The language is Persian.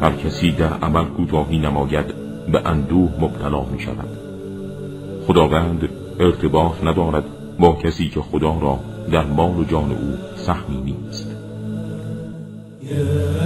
هر کسی در عمل کوتاهی نماید به اندوه مبتلا می شود. خداوند ارتباط ندارد با کسی که خدا را در مال و جان او سهمی نیست.